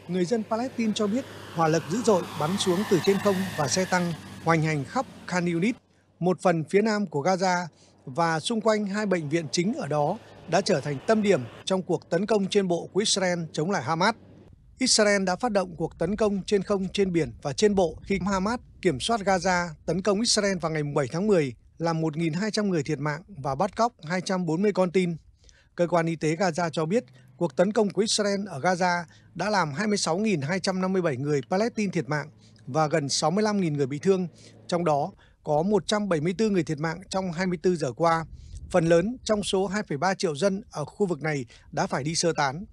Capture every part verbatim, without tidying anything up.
Người dân Palestine cho biết hỏa lực dữ dội bắn xuống từ trên không và xe tăng hoành hành khắp Khan Yunis, một phần phía nam của Gaza, và xung quanh hai bệnh viện chính ở đó đã trở thành tâm điểm trong cuộc tấn công trên bộ của Israel chống lại Hamas. Israel đã phát động cuộc tấn công trên không, trên biển và trên bộ khi Hamas kiểm soát Gaza tấn công Israel vào ngày bảy tháng mười, làm một nghìn hai trăm người thiệt mạng và bắt cóc hai trăm bốn mươi con tin. Cơ quan y tế Gaza cho biết cuộc tấn công của Israel ở Gaza đã làm hai mươi sáu nghìn hai trăm năm mươi bảy người Palestine thiệt mạng và gần sáu mươi lăm nghìn người bị thương, trong đó có một trăm bảy mươi tư người thiệt mạng trong hai mươi tư giờ qua. Phần lớn trong số hai phẩy ba triệu dân ở khu vực này đã phải đi sơ tán.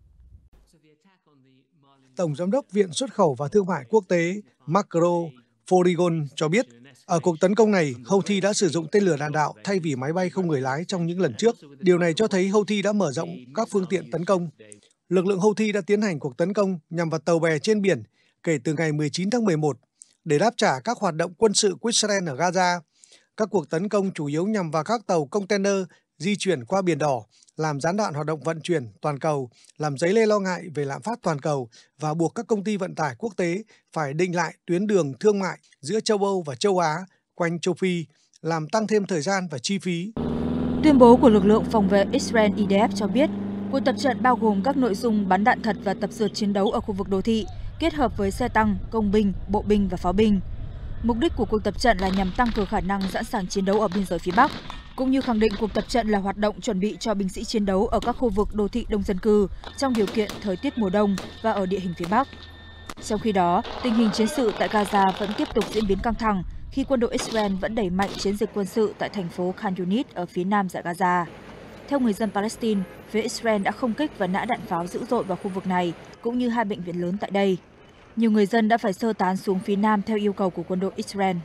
Tổng Giám đốc Viện Xuất khẩu và Thương mại Quốc tế Marco Forigon cho biết, ở cuộc tấn công này, Houthi đã sử dụng tên lửa đạn đạo thay vì máy bay không người lái trong những lần trước. Điều này cho thấy Houthi đã mở rộng các phương tiện tấn công. Lực lượng Houthi đã tiến hành cuộc tấn công nhằm vào tàu bè trên biển kể từ ngày mười chín tháng mười một để đáp trả các hoạt động quân sự của Israel ở Gaza. Các cuộc tấn công chủ yếu nhằm vào các tàu container di chuyển qua Biển Đỏ, làm gián đoạn hoạt động vận chuyển toàn cầu, làm dấy lên lo ngại về lạm phát toàn cầu và buộc các công ty vận tải quốc tế phải định lại tuyến đường thương mại giữa châu Âu và châu Á quanh châu Phi, làm tăng thêm thời gian và chi phí. Tuyên bố của lực lượng phòng vệ Israel I D F cho biết, cuộc tập trận bao gồm các nội dung bắn đạn thật và tập dượt chiến đấu ở khu vực đô thị, kết hợp với xe tăng, công binh, bộ binh và pháo binh. Mục đích của cuộc tập trận là nhằm tăng cường khả năng sẵn sàng chiến đấu ở biên giới phía Bắc, cũng như khẳng định cuộc tập trận là hoạt động chuẩn bị cho binh sĩ chiến đấu ở các khu vực đô thị đông dân cư trong điều kiện thời tiết mùa đông và ở địa hình phía Bắc. Trong khi đó, tình hình chiến sự tại Gaza vẫn tiếp tục diễn biến căng thẳng khi quân đội Israel vẫn đẩy mạnh chiến dịch quân sự tại thành phố Khan Yunis ở phía nam dải Gaza. Theo người dân Palestine, phía Israel đã không kích và nã đạn pháo dữ dội vào khu vực này, cũng như hai bệnh viện lớn tại đây. Nhiều người dân đã phải sơ tán xuống phía nam theo yêu cầu của quân đội Israel.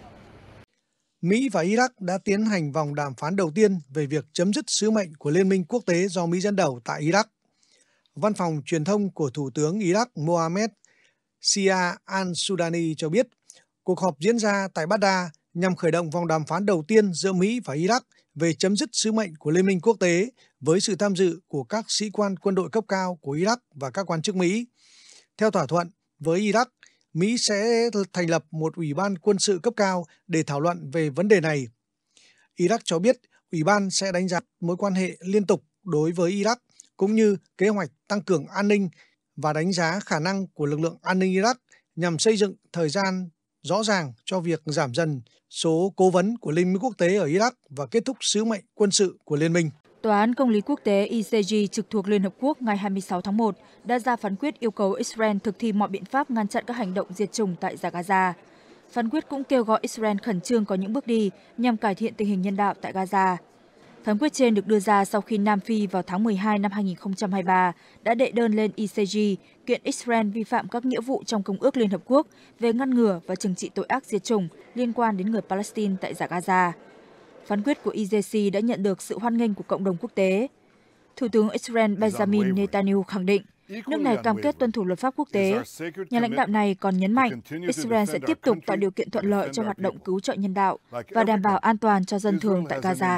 Mỹ và Iraq đã tiến hành vòng đàm phán đầu tiên về việc chấm dứt sứ mệnh của Liên minh quốc tế do Mỹ dẫn đầu tại Iraq. Văn phòng truyền thông của Thủ tướng Iraq Mohammed Shia al-Sudani cho biết, cuộc họp diễn ra tại Baghdad nhằm khởi động vòng đàm phán đầu tiên giữa Mỹ và Iraq về chấm dứt sứ mệnh của Liên minh quốc tế với sự tham dự của các sĩ quan quân đội cấp cao của Iraq và các quan chức Mỹ. Theo thỏa thuận với Iraq, Mỹ sẽ thành lập một ủy ban quân sự cấp cao để thảo luận về vấn đề này. Iraq cho biết ủy ban sẽ đánh giá mối quan hệ liên tục đối với Iraq, cũng như kế hoạch tăng cường an ninh và đánh giá khả năng của lực lượng an ninh Iraq nhằm xây dựng thời gian rõ ràng cho việc giảm dần số cố vấn của Liên minh quốc tế ở Iraq và kết thúc sứ mệnh quân sự của Liên minh. Tòa án Công lý Quốc tế I C G trực thuộc Liên Hợp Quốc ngày hai mươi sáu tháng một đã ra phán quyết yêu cầu Israel thực thi mọi biện pháp ngăn chặn các hành động diệt chủng tại dải Gaza. Phán quyết cũng kêu gọi Israel khẩn trương có những bước đi nhằm cải thiện tình hình nhân đạo tại Gaza. Phán quyết trên được đưa ra sau khi Nam Phi vào tháng mười hai năm hai nghìn không trăm hai mươi ba đã đệ đơn lên I C G kiện Israel vi phạm các nghĩa vụ trong Công ước Liên Hợp Quốc về ngăn ngừa và trừng trị tội ác diệt chủng liên quan đến người Palestine tại dải Gaza. Phán quyết của I C G đã nhận được sự hoan nghênh của cộng đồng quốc tế. Thủ tướng Israel Benjamin Netanyahu khẳng định nước này cam kết tuân thủ luật pháp quốc tế. Nhà lãnh đạo này còn nhấn mạnh Israel sẽ tiếp tục tạo điều kiện thuận lợi cho hoạt động cứu trợ nhân đạo và đảm bảo an toàn cho dân thường tại Gaza.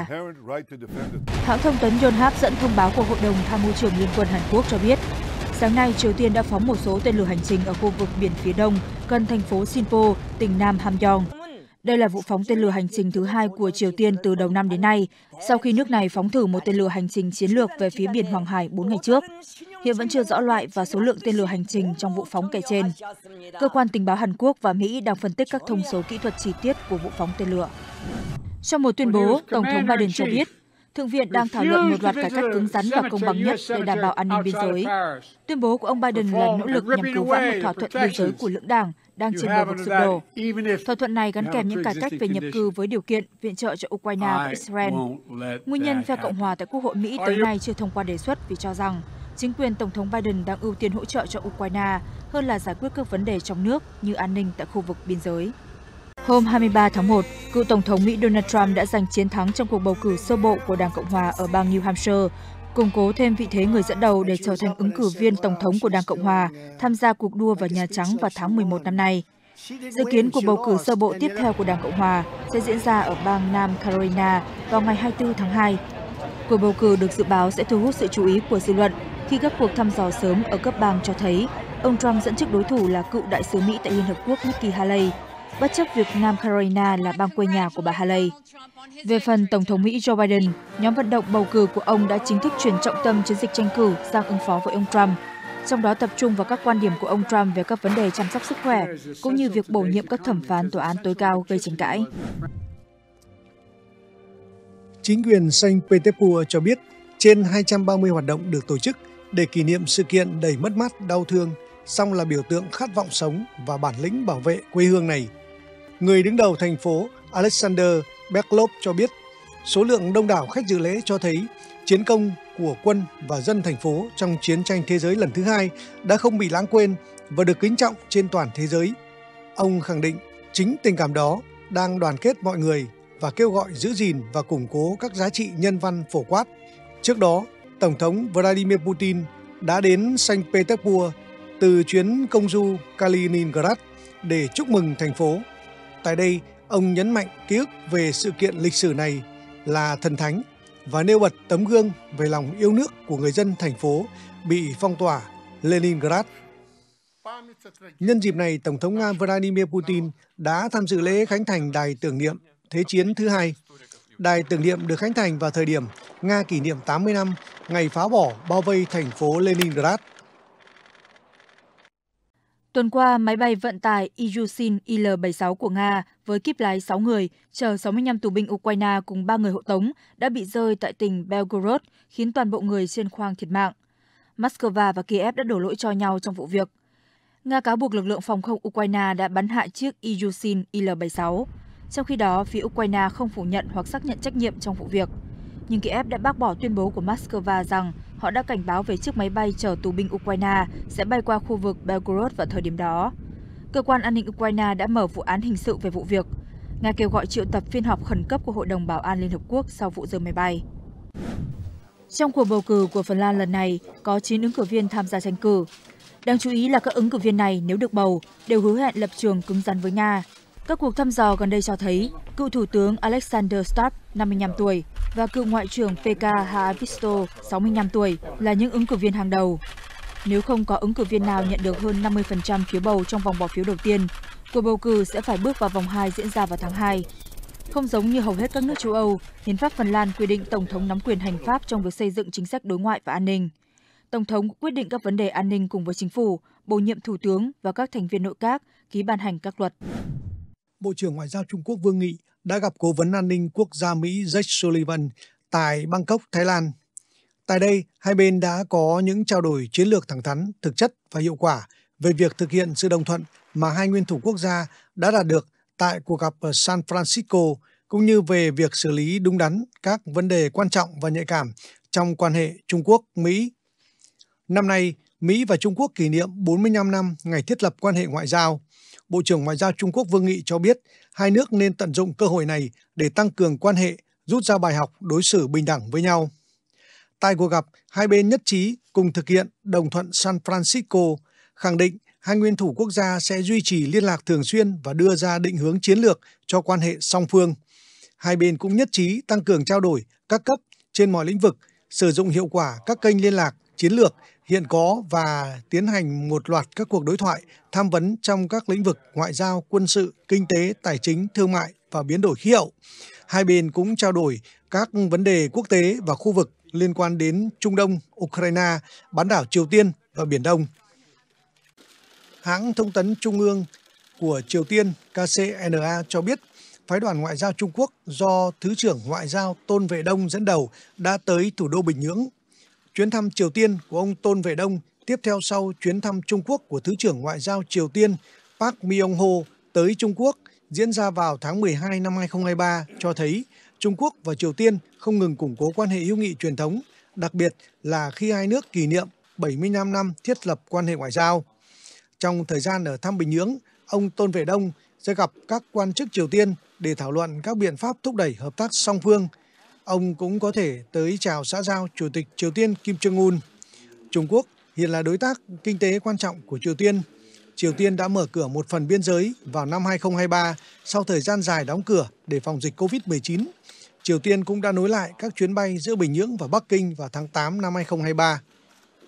Hãng thông tấn Yonhap dẫn thông báo của Hội đồng Tham mưu trưởng Liên quân Hàn Quốc cho biết, sáng nay Triều Tiên đã phóng một số tên lửa hành trình ở khu vực biển phía đông gần thành phố Sinpo, tỉnh Nam Hamgyong. Đây là vụ phóng tên lửa hành trình thứ hai của Triều Tiên từ đầu năm đến nay, sau khi nước này phóng thử một tên lửa hành trình chiến lược về phía biển Hoàng Hải bốn ngày trước. Hiện vẫn chưa rõ loại và số lượng tên lửa hành trình trong vụ phóng kể trên. Cơ quan tình báo Hàn Quốc và Mỹ đang phân tích các thông số kỹ thuật chi tiết của vụ phóng tên lửa. Trong một tuyên bố, Tổng thống Biden cho biết, Thượng viện đang thảo luận một loạt cải cách cứng rắn và công bằng nhất để đảm bảo an ninh biên giới. Tuyên bố của ông Biden là nỗ lực nhằm cứu vãn một thỏa thuận biên giới của lưỡng đảng đang trên bờ vực sụp đổ. Thỏa thuận này gắn kèm những cải cách về nhập cư với điều kiện viện trợ cho Ukraine và Israel. Nguyên nhân phe Cộng hòa tại Quốc hội Mỹ tới nay chưa thông qua đề xuất vì cho rằng chính quyền Tổng thống Biden đang ưu tiên hỗ trợ cho Ukraine hơn là giải quyết các vấn đề trong nước như an ninh tại khu vực biên giới. Hôm hai mươi ba tháng một, cựu Tổng thống Mỹ Donald Trump đã giành chiến thắng trong cuộc bầu cử sơ bộ của Đảng Cộng hòa ở bang New Hampshire, củng cố thêm vị thế người dẫn đầu để trở thành ứng cử viên Tổng thống của Đảng Cộng hòa tham gia cuộc đua vào Nhà Trắng vào tháng mười một năm nay. Dự kiến cuộc bầu cử sơ bộ tiếp theo của Đảng Cộng hòa sẽ diễn ra ở bang Nam Carolina vào ngày hai mươi tư tháng hai. Cuộc bầu cử được dự báo sẽ thu hút sự chú ý của dư luận khi các cuộc thăm dò sớm ở cấp bang cho thấy ông Trump dẫn trước đối thủ là cựu đại sứ Mỹ tại Liên Hợp Quốc Nikki Haley, bất chấp việc Nam Carolina là bang quê nhà của bà Haley. Về phần Tổng thống Mỹ Joe Biden, nhóm vận động bầu cử của ông đã chính thức chuyển trọng tâm chiến dịch tranh cử sang ứng phó với ông Trump, trong đó tập trung vào các quan điểm của ông Trump về các vấn đề chăm sóc sức khỏe, cũng như việc bổ nhiệm các thẩm phán tòa án tối cao gây tranh cãi. Chính quyền Saint Petersburg cho biết trên hai trăm ba mươi hoạt động được tổ chức để kỷ niệm sự kiện đầy mất mát, đau thương, song là biểu tượng khát vọng sống và bản lĩnh bảo vệ quê hương này. Người đứng đầu thành phố Alexander Beklov cho biết số lượng đông đảo khách dự lễ cho thấy chiến công của quân và dân thành phố trong chiến tranh thế giới lần thứ hai đã không bị lãng quên và được kính trọng trên toàn thế giới. Ông khẳng định chính tình cảm đó đang đoàn kết mọi người và kêu gọi giữ gìn và củng cố các giá trị nhân văn phổ quát. Trước đó, Tổng thống Vladimir Putin đã đến Saint Petersburg từ chuyến công du Kaliningrad để chúc mừng thành phố. Tại đây, ông nhấn mạnh ký ức về sự kiện lịch sử này là thần thánh và nêu bật tấm gương về lòng yêu nước của người dân thành phố bị phong tỏa Leningrad. Nhân dịp này, Tổng thống Nga Vladimir Putin đã tham dự lễ khánh thành đài tưởng niệm Thế chiến thứ hai. Đài tưởng niệm được khánh thành vào thời điểm Nga kỷ niệm tám mươi năm ngày phá bỏ bao vây thành phố Leningrad. Tuần qua, máy bay vận tải Ilyushin I L bảy mươi sáu của Nga với kíp lái sáu người, chở sáu mươi lăm tù binh Ukraine cùng ba người hộ tống đã bị rơi tại tỉnh Belgorod, khiến toàn bộ người trên khoang thiệt mạng. Moscow và Kiev đã đổ lỗi cho nhau trong vụ việc. Nga cáo buộc lực lượng phòng không Ukraine đã bắn hạ chiếc Ilyushin I L bảy mươi sáu. Trong khi đó, phía Ukraine không phủ nhận hoặc xác nhận trách nhiệm trong vụ việc. Nhưng Kiev đã bác bỏ tuyên bố của Moscow rằng họ đã cảnh báo về chiếc máy bay chở tù binh Ukraine sẽ bay qua khu vực Belgorod vào thời điểm đó. Cơ quan an ninh Ukraine đã mở vụ án hình sự về vụ việc. Nga kêu gọi triệu tập phiên họp khẩn cấp của Hội đồng Bảo an Liên Hợp Quốc sau vụ rơi máy bay. Trong cuộc bầu cử của Phần Lan lần này, có chín ứng cử viên tham gia tranh cử. Đáng chú ý là các ứng cử viên này, nếu được bầu, đều hứa hẹn lập trường cứng rắn với Nga. Các cuộc thăm dò gần đây cho thấy cựu Thủ tướng Alexander Stubb, năm mươi lăm tuổi, và cựu Ngoại trưởng Pekka Haavisto, sáu mươi lăm tuổi, là những ứng cử viên hàng đầu. Nếu không có ứng cử viên nào nhận được hơn năm mươi phần trăm phiếu bầu trong vòng bỏ phiếu đầu tiên, cuộc bầu cử sẽ phải bước vào vòng hai diễn ra vào tháng hai. Không giống như hầu hết các nước châu Âu, hiến pháp Phần Lan quy định Tổng thống nắm quyền hành pháp trong việc xây dựng chính sách đối ngoại và an ninh. Tổng thống quyết định các vấn đề an ninh cùng với chính phủ, bổ nhiệm thủ tướng và các thành viên nội các, ký ban hành các luật. Bộ trưởng Ngoại giao Trung Quốc Vương Nghị đã gặp Cố vấn An ninh Quốc gia Mỹ Jake Sullivan tại Bangkok, Thái Lan. Tại đây, hai bên đã có những trao đổi chiến lược thẳng thắn, thực chất và hiệu quả về việc thực hiện sự đồng thuận mà hai nguyên thủ quốc gia đã đạt được tại cuộc gặp ở San Francisco, cũng như về việc xử lý đúng đắn các vấn đề quan trọng và nhạy cảm trong quan hệ Trung Quốc-Mỹ. Năm nay, Mỹ và Trung Quốc kỷ niệm bốn mươi lăm năm ngày thiết lập quan hệ ngoại giao. Bộ trưởng Ngoại giao Trung Quốc Vương Nghị cho biết hai nước nên tận dụng cơ hội này để tăng cường quan hệ, rút ra bài học đối xử bình đẳng với nhau. Tại cuộc gặp, hai bên nhất trí cùng thực hiện đồng thuận San Francisco, khẳng định hai nguyên thủ quốc gia sẽ duy trì liên lạc thường xuyên và đưa ra định hướng chiến lược cho quan hệ song phương. Hai bên cũng nhất trí tăng cường trao đổi các cấp trên mọi lĩnh vực, sử dụng hiệu quả các kênh liên lạc chiến lược hiện có và tiến hành một loạt các cuộc đối thoại, tham vấn trong các lĩnh vực ngoại giao, quân sự, kinh tế, tài chính, thương mại và biến đổi khí hậu. Hai bên cũng trao đổi các vấn đề quốc tế và khu vực liên quan đến Trung Đông, Ukraine, bán đảo Triều Tiên và Biển Đông. Hãng thông tấn Trung ương của Triều Tiên K C N A cho biết phái đoàn ngoại giao Trung Quốc do Thứ trưởng Ngoại giao Tôn Vệ Đông dẫn đầu đã tới thủ đô Bình Nhưỡng. Chuyến thăm Triều Tiên của ông Tôn Vệ Đông tiếp theo sau chuyến thăm Trung Quốc của Thứ trưởng Ngoại giao Triều Tiên Park Myung-ho tới Trung Quốc diễn ra vào tháng mười hai năm hai không hai ba cho thấy Trung Quốc và Triều Tiên không ngừng củng cố quan hệ hữu nghị truyền thống, đặc biệt là khi hai nước kỷ niệm bảy mươi lăm năm thiết lập quan hệ ngoại giao. Trong thời gian ở thăm Bình Nhưỡng, ông Tôn Vệ Đông sẽ gặp các quan chức Triều Tiên để thảo luận các biện pháp thúc đẩy hợp tác song phương. Ông cũng có thể tới chào xã giao Chủ tịch Triều Tiên Kim Jong-un. Trung Quốc hiện là đối tác kinh tế quan trọng của Triều Tiên. Triều Tiên đã mở cửa một phần biên giới vào năm hai không hai ba sau thời gian dài đóng cửa để phòng dịch Covid mười chín. Triều Tiên cũng đã nối lại các chuyến bay giữa Bình Nhưỡng và Bắc Kinh vào tháng tám năm hai không hai ba.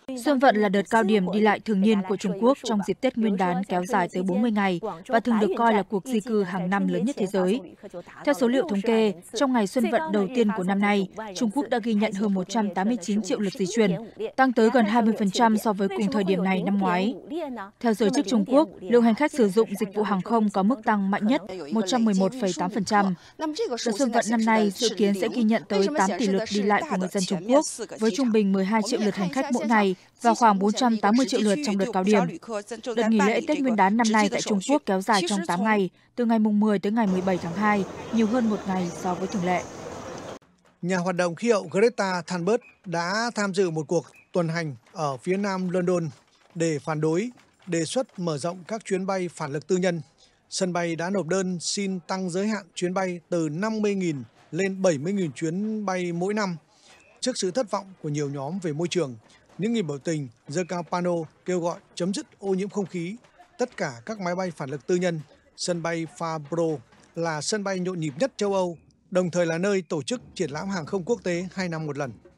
Xuân vận là đợt cao điểm đi lại thường niên của Trung Quốc trong dịp Tết Nguyên đán kéo dài tới bốn mươi ngày và thường được coi là cuộc di cư hàng năm lớn nhất thế giới. Theo số liệu thống kê, trong ngày Xuân vận đầu tiên của năm nay, Trung Quốc đã ghi nhận hơn một trăm tám mươi chín triệu lượt di chuyển, tăng tới gần hai mươi phần trăm so với cùng thời điểm này năm ngoái. Theo giới chức Trung Quốc, lượng hành khách sử dụng dịch vụ hàng không có mức tăng mạnh nhất một trăm mười một phẩy tám phần trăm. Đợt Xuân vận năm nay dự kiến sẽ ghi nhận tới tám tỷ lượt đi lại của người dân Trung Quốc, với trung bình mười hai triệu lượt hành khách mỗi ngày và khoảng bốn trăm tám mươi triệu lượt trong đợt cao điểm. Đợt nghỉ lễ Tết Nguyên đán năm nay tại Trung Quốc kéo dài trong tám ngày, từ ngày mùng mười tới ngày mười bảy tháng hai, nhiều hơn một ngày so với thường lệ. Nhà hoạt động khí hậu Greta Thunberg đã tham dự một cuộc tuần hành ở phía nam London để phản đối đề xuất mở rộng các chuyến bay phản lực tư nhân. Sân bay đã nộp đơn xin tăng giới hạn chuyến bay từ năm mươi nghìn lên bảy mươi nghìn chuyến bay mỗi năm. Trước sự thất vọng của nhiều nhóm về môi trường, những người biểu tình giơ cao pano kêu gọi chấm dứt ô nhiễm không khí, tất cả các máy bay phản lực tư nhân. Sân bay Farnborough là sân bay nhộn nhịp nhất châu Âu, đồng thời là nơi tổ chức triển lãm hàng không quốc tế hai năm một lần.